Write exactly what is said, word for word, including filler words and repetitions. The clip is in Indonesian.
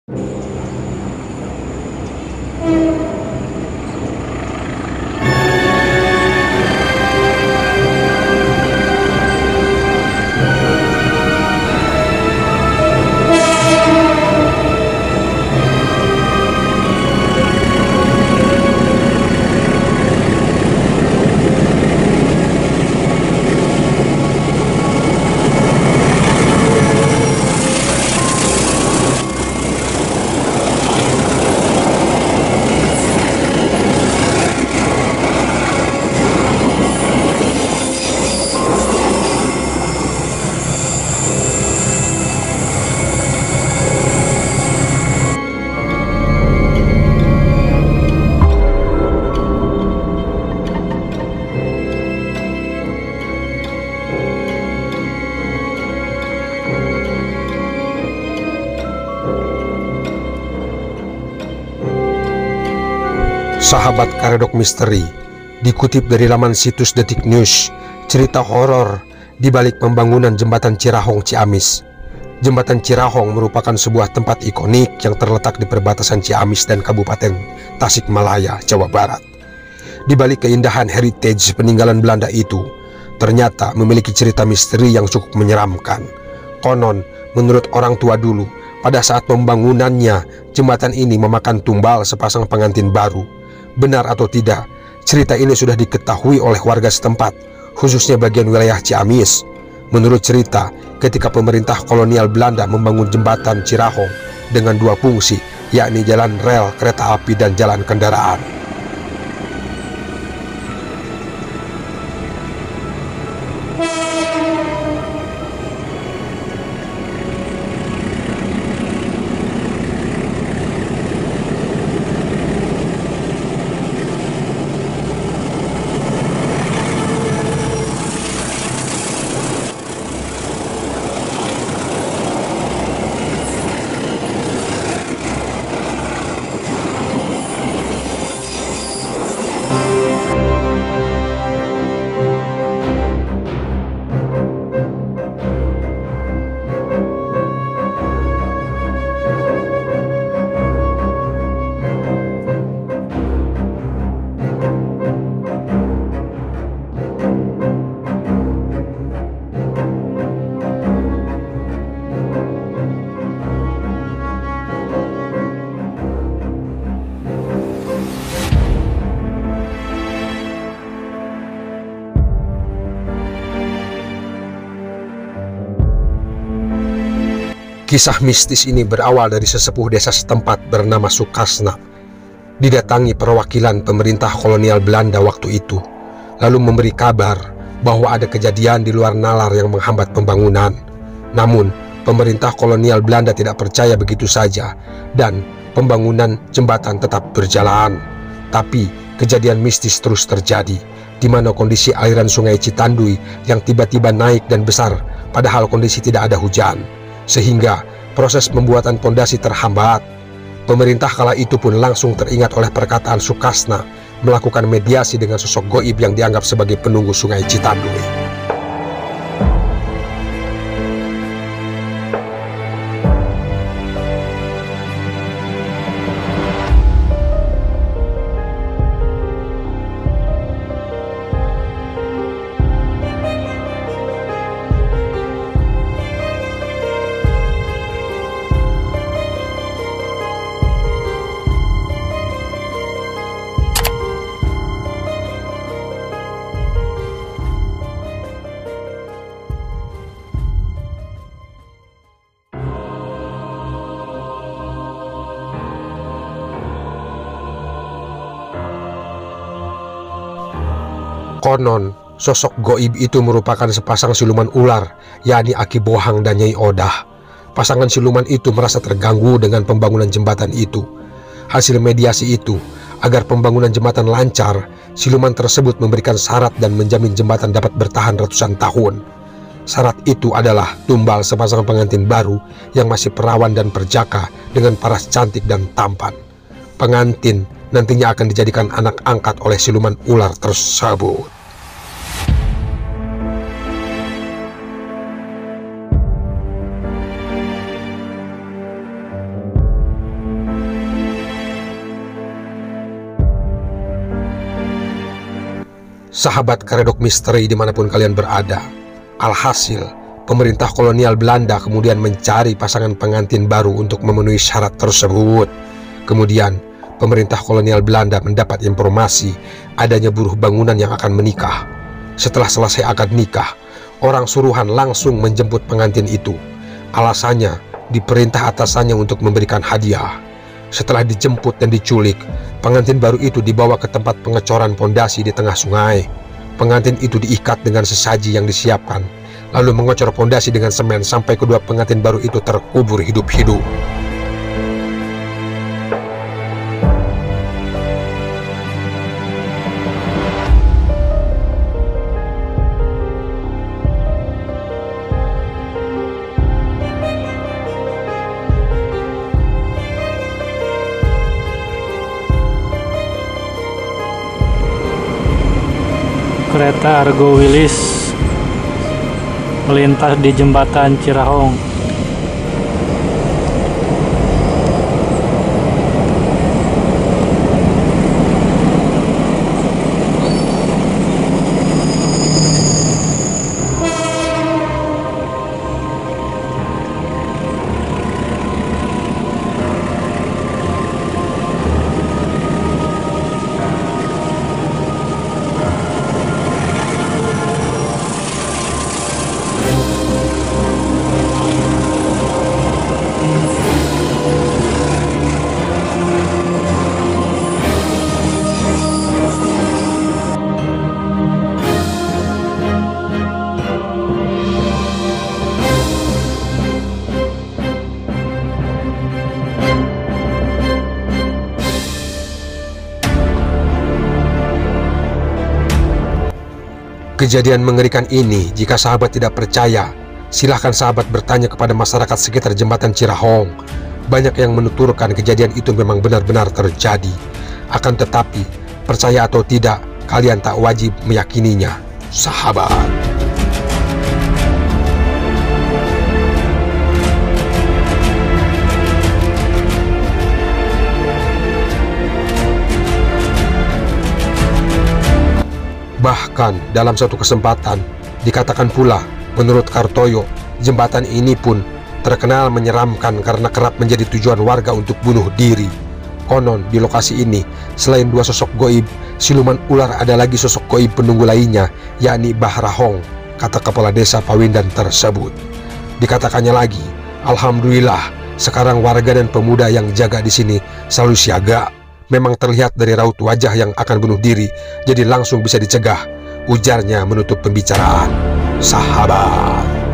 Sahabat Karedok Misteri, dikutip dari laman situs Detik News, cerita horor di balik pembangunan jembatan Cirahong Ciamis. Jembatan Cirahong merupakan sebuah tempat ikonik yang terletak di perbatasan Ciamis dan Kabupaten Tasikmalaya, Jawa Barat. Di balik keindahan heritage peninggalan Belanda itu, ternyata memiliki cerita misteri yang cukup menyeramkan. Konon, menurut orang tua dulu, pada saat pembangunannya, jembatan ini memakan tumbal sepasang pengantin baru. Benar atau tidak, cerita ini sudah diketahui oleh warga setempat, khususnya bagian wilayah Ciamis. Menurut cerita, ketika pemerintah kolonial Belanda membangun jembatan Cirahong dengan dua fungsi, yakni jalan rel kereta api dan jalan kendaraan. Kisah mistis ini berawal dari sesepuh desa setempat bernama Sukasna. Didatangi perwakilan pemerintah kolonial Belanda waktu itu, lalu memberi kabar bahwa ada kejadian di luar nalar yang menghambat pembangunan. Namun, pemerintah kolonial Belanda tidak percaya begitu saja, dan pembangunan jembatan tetap berjalan. Tapi, kejadian mistis terus terjadi, di mana kondisi aliran sungai Citanduy yang tiba-tiba naik dan besar, padahal kondisi tidak ada hujan. Sehingga proses pembuatan pondasi terhambat. Pemerintah kala itu pun langsung teringat oleh perkataan Sukasna melakukan mediasi dengan sosok goib yang dianggap sebagai penunggu sungai Citanduy. Konon, sosok goib itu merupakan sepasang siluman ular, yakni Aki Bohang dan Nyai Odah. Pasangan siluman itu merasa terganggu dengan pembangunan jembatan itu. Hasil mediasi itu, agar pembangunan jembatan lancar, siluman tersebut memberikan syarat dan menjamin jembatan dapat bertahan ratusan tahun. Syarat itu adalah tumbal sepasang pengantin baru yang masih perawan dan perjaka dengan paras cantik dan tampan. Pengantin nantinya akan dijadikan anak angkat oleh siluman ular tersebut. Sahabat Karedok Misteri dimanapun kalian berada, alhasil pemerintah kolonial Belanda kemudian mencari pasangan pengantin baru untuk memenuhi syarat tersebut. Kemudian pemerintah kolonial Belanda mendapat informasi adanya buruh bangunan yang akan menikah. Setelah selesai akad nikah, orang suruhan langsung menjemput pengantin itu. Alasannya diperintah atasannya untuk memberikan hadiah. Setelah dijemput dan diculik, pengantin baru itu dibawa ke tempat pengecoran pondasi di tengah sungai. Pengantin itu diikat dengan sesaji yang disiapkan, lalu mengocor pondasi dengan semen sampai kedua pengantin baru itu terkubur hidup-hidup. Kereta Argo Wilis melintas di jembatan Cirahong. Kejadian mengerikan ini, jika sahabat tidak percaya, silahkan sahabat bertanya kepada masyarakat sekitar jembatan Cirahong. Banyak yang menuturkan kejadian itu memang benar-benar terjadi. Akan tetapi, percaya atau tidak, kalian tak wajib meyakininya, sahabat. Bahkan dalam suatu kesempatan dikatakan pula, menurut Kartoyo, jembatan ini pun terkenal menyeramkan karena kerap menjadi tujuan warga untuk bunuh diri. Konon di lokasi ini selain dua sosok goib siluman ular, ada lagi sosok goib penunggu lainnya, yakni Bahrahong, kata kepala desa Pawindan tersebut. Dikatakannya lagi, alhamdulillah sekarang warga dan pemuda yang jaga di sini selalu siaga. Memang terlihat dari raut wajah yang akan bunuh diri, jadi langsung bisa dicegah, ujarnya menutup pembicaraan, sahabat.